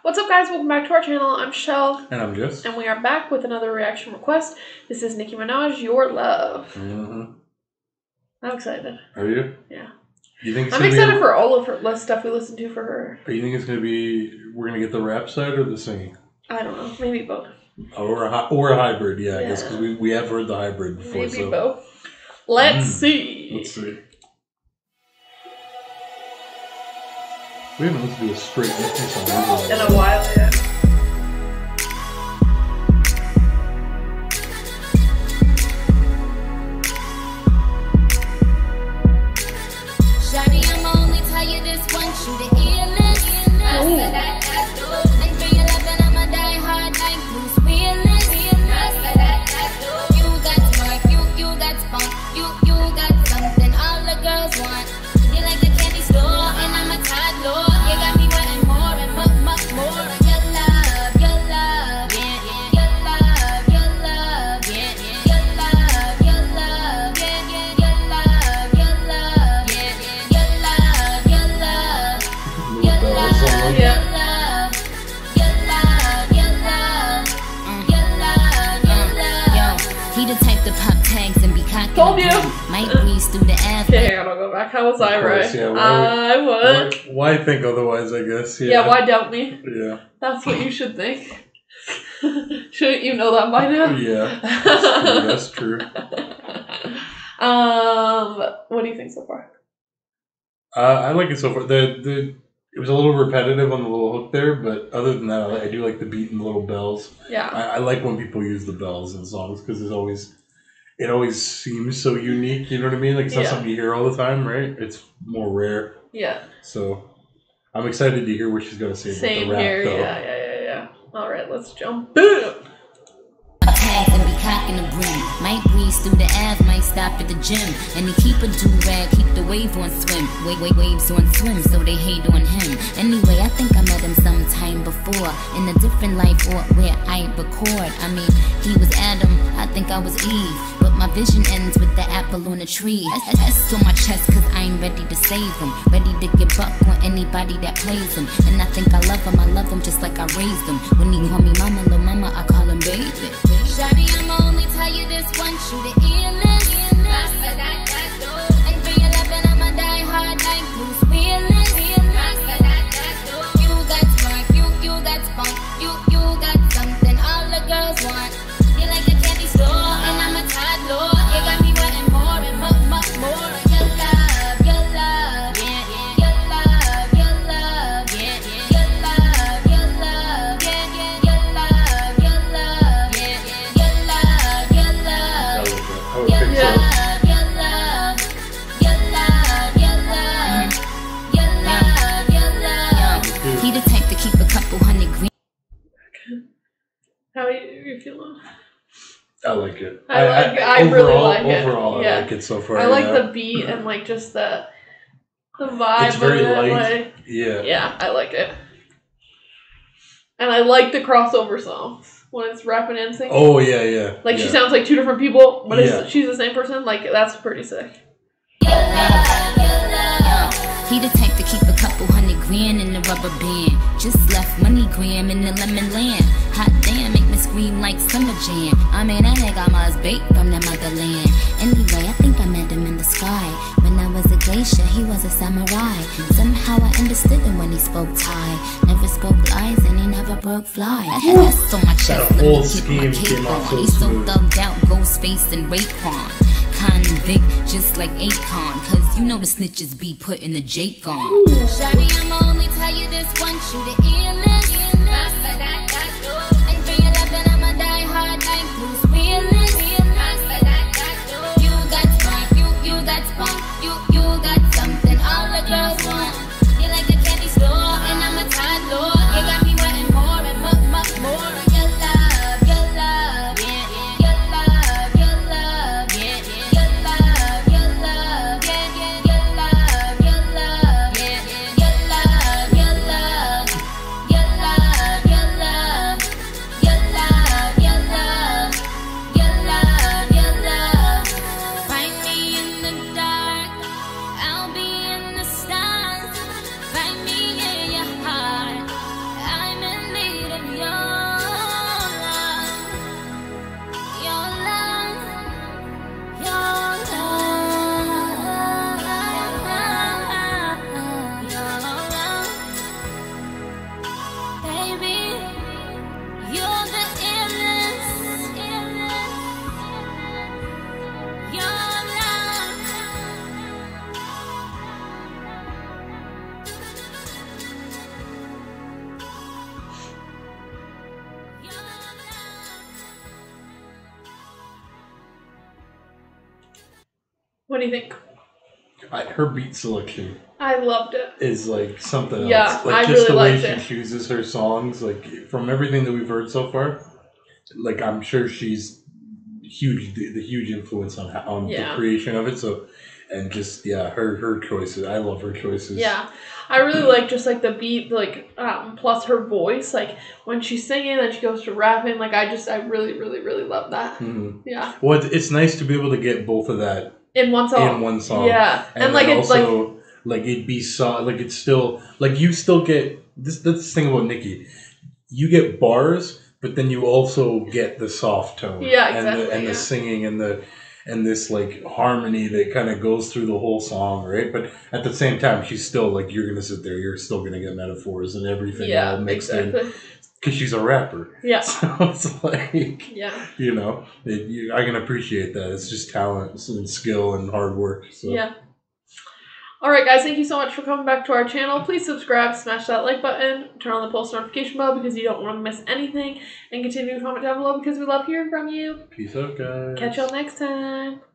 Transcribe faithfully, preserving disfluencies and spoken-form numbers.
What's up, guys? Welcome back to our channel. I'm Shell. And I'm Jess. And we are back with another reaction request. This is Nicki Minaj, Your Love. Mm-hmm. I'm excited. Are you? Yeah. You think it's I'm gonna excited be a, for all of her less stuff we listened to for her. you think it's going to be, we're going to get the rap side or the singing? I don't know. Maybe both. Or a, or a hybrid, yeah, yeah. I guess, because we, we have heard the hybrid before. Maybe so. both. Let's mm. see. Let's see. We haven't listened to a straight Nicki song in a while, yeah. Shawty, I'ma only tell you this once, you the illest. After that, that's dope. And for your love, and I'ma die hard like Bruce Willis. After that, that's dope. You got smart, you, you got spunk, you, you got something all the girls want. You like a candy store, and I'm a toddler. You got me wanting more and more, more, more. Your love, your love, yeah, yeah. Your love, your love, yeah, yeah. Your love, your love, yeah, yeah. Your love, your love, yeah, yeah. Your love, your love, your love, your love, your love, your love, your love, your love. Yo, he the type to pop tags and be cocky. Told you. Might breeze through the ass. Okay, hang on, I'll go back. How was I right? Yeah, why I would. Why, why think otherwise, I guess? Yeah, Yeah, why doubt me? Yeah. That's what you should think. Shouldn't you know that by now? Yeah, that's true. That's true. um, what do you think so far? Uh, I like it so far. The the it was a little repetitive on the little hook there, but other than that, I, I do like the beat and the little bells. Yeah, I, I like when people use the bells in songs because it's always it always seems so unique. You know what I mean? Like it's not yeah. something you hear all the time, right? It's more rare. Yeah. So I'm excited to hear what she's gonna say Same about the rap. here. Though. Yeah, yeah, yeah, yeah. All right, let's jump. Boom. Tags and be cocking the broom. Might breeze through the ass, might stop at the gym. And to keep a do-rag, keep the wave on swim. Wait, wait, waves on swim, so they hate on him. Anyway, I think I met him sometime before. In a different life or where I record. I mean, he was Adam, I think I was Eve. But my vision ends with the apple on a tree. S on my chest cause I'm ready to save him. Ready to get buck on anybody that plays him. And I think I love him, I love him just like I raised him. When he call me mama, little mama, I call him baby. Shawty, I'ma only tell you this once, you the illest. After that, that's dope. And for your love, and I'ma die hard like Bruce Willis. After that, that's dope. You got smart, you, you got spunk, you, you got something all the girls want. You like a candy store, and I'm a toddler. You got me wanting more and more, more, more. Your love, your love, yeah, yeah. Your love, your love, yeah, yeah. Your love, your love, yeah, yeah. Your love, your love, yeah, yeah. Your love, your love, I would your think so. love, your love, your love, your love, your love, your love. He the type to keep a couple hundred green. How are you, you feeling? I like it. I like. I, overall, really like it. Overall, yeah. I like it so far. I like yeah. the beat and like just the the vibe. It's very of it. light. Like, yeah. Yeah, I like it. And I like the crossover songs when it's rapping and singing. Oh yeah, yeah. Like yeah. she sounds like two different people, but Yeah. it's, she's the same person. Like that's pretty sick. He the type to keep a couple hundred grand in the rubber band. Just left money gram in the lemon land. Hot damn, make me scream like summer jam. I mean, that nigga must bait from the motherland. Anyway, I think I met him in the sky. When I was a geisha, he was a samurai. Somehow I understood him when he spoke Thai. Never spoke lies and he never broke fly. That's so much That chest, whole let me scheme keep my came cape off on. so He's so smooth. thugged out, Ghostface and Raekwon. Convict, just like Akon. Cause you know the snitches be putting the Jake on. Shawty, I'ma only tell you this once, you the illest. After that, that's dope. And for your love, and I'ma die hard like Bruce Willis. After that, that's dope. You got smart, you, you got spunk, you, you got something all the girls want. You like a candy store, and I'm a toddler. You got me wanting more and more, more, more. Your love, your love, yeah, yeah. Your love, your love, yeah, yeah. Your love, your love, yeah, yeah. Your love, your love, yeah, yeah. Your love, your love. What do you think? I, her beat selection I loved it. is like something Yeah, else. Like I just really the way liked she it. chooses her songs, like from everything that we've heard so far, like I'm sure she's huge, the, the huge influence on how, on Yeah. the creation of it. So, and just yeah, her her choices. I love her choices. Yeah, I really like just like the beat, like um, plus her voice, like when she's singing and she goes to rapping. Like I just, I really, really, really love that. Mm-hmm. Yeah. Well, it's, it's nice to be able to get both of that in one song. In one song. Yeah, and, and, like like it's also like like it'd be so like it's still like you still get this. That's the thing about Nicki. You get bars, but then you also get the soft tone. Yeah, and exactly, the and yeah. the singing and the and this like harmony that kind of goes through the whole song, right? But at the same time, she's still like you're gonna sit there, you're still gonna get metaphors and everything yeah, all mixed exactly. in because she's a rapper. Yeah. So it's like yeah, you know, it, you, I can appreciate that. It's just talent and skill and hard work. So. Yeah. All right, guys, thank you so much for coming back to our channel. Please subscribe, smash that like button, turn on the post notification bell because you don't want to miss anything, and continue to comment down below because we love hearing from you. Peace out, guys. Catch y'all next time.